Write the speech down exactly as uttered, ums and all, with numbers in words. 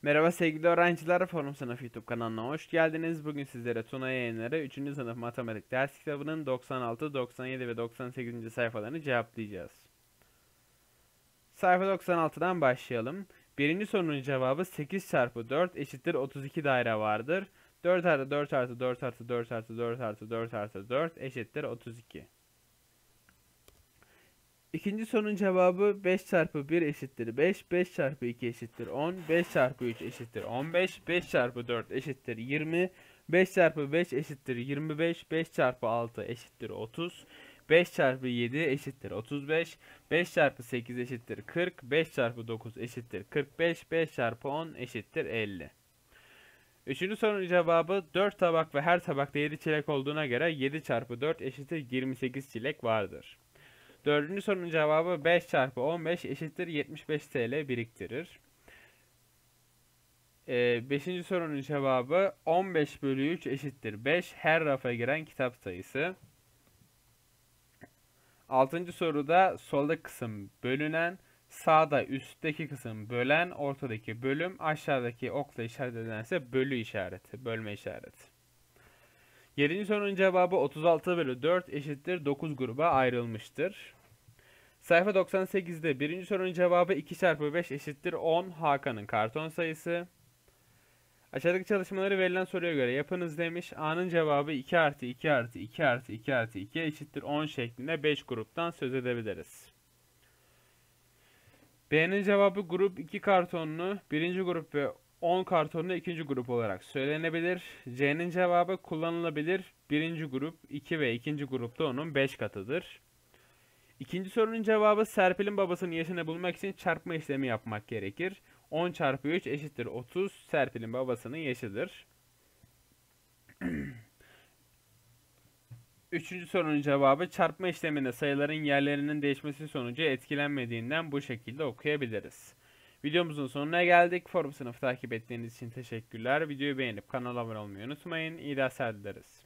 Merhaba sevgili öğrenciler, Forum Sınıfı YouTube kanalına hoş geldiniz. Bugün sizlere Tuna Yayınları üçüncü sınıf matematik ders kitabının doksan altı, doksan yedi ve doksan sekizinci sayfalarını cevaplayacağız. Sayfa doksan altıdan başlayalım. Birinci sorunun cevabı sekiz çarpı dört eşittir otuz iki daire vardır. dört artı dört artı dört artı dört artı dört artı dört artı dört eşittir otuz iki. İkinci sorunun cevabı beş çarpı bir eşittir beş, beş çarpı iki eşittir on, beş çarpı üç eşittir on beş, beş çarpı dört eşittir yirmi, beş çarpı beş eşittir yirmi beş, beş çarpı altı eşittir otuz, beş çarpı yedi eşittir otuz beş, beş çarpı sekiz eşittir kırk, beş çarpı dokuz eşittir kırk beş, beş çarpı on eşittir elli. Üçüncü sorunun cevabı dört tabak ve her tabakta yedi çilek olduğuna göre yedi çarpı dört eşittir yirmi sekiz çilek vardır. Dördüncü sorunun cevabı beş çarpı on beş eşittir yetmiş beş T L biriktirir. Ee, beşinci sorunun cevabı on beş bölü üç eşittir beş. Her rafa giren kitap sayısı. Altıncı soruda soldaki kısım bölünen, sağda üstteki kısım bölen, ortadaki bölüm, aşağıdaki okla işaret edilense bölü işareti, bölme işareti. Yedinci sorunun cevabı otuz altı bölü dört eşittir dokuz gruba ayrılmıştır. Sayfa doksan sekizde birinci sorunun cevabı iki çarpı beş eşittir on. Hakan'ın karton sayısı. Aşağıdaki çalışmaları verilen soruya göre yapınız demiş. A'nın cevabı iki artı iki artı iki artı iki artı iki eşittir on şeklinde beş gruptan söz edebiliriz. B'nin cevabı grup iki kartonlu birinci grup ve on kartonlu ikinci grup olarak söylenebilir. C'nin cevabı kullanılabilir birinci grup iki ve ikinci grupta onun beş katıdır. İkinci sorunun cevabı Serpil'in babasının yaşını bulmak için çarpma işlemi yapmak gerekir. on çarpı üç eşittir otuz. Serpil'in babasının yaşıdır. Üçüncü sorunun cevabı çarpma işleminde sayıların yerlerinin değişmesi sonucu etkilenmediğinden bu şekilde okuyabiliriz. Videomuzun sonuna geldik. Forum sınıfı takip ettiğiniz için teşekkürler. Videoyu beğenip kanala abone olmayı unutmayın. İyi dersler dileriz.